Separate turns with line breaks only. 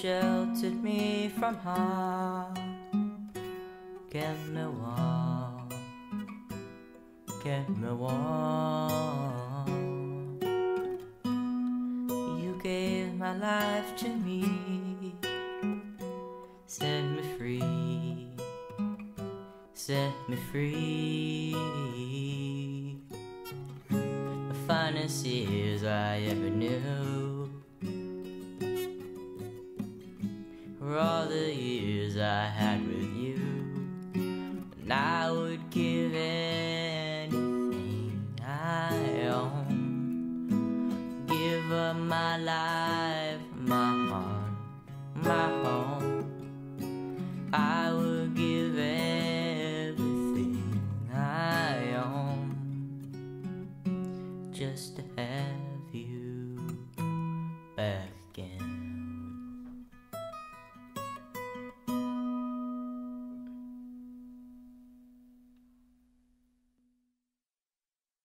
sheltered me from harm, kept me warm, kept me warm. You gave my life to me, set me free, set me free. The finest years I ever knew were all the years I had with you. And I would give anything I own, give up my life, my heart, my home. I would give everything I own just to have you back.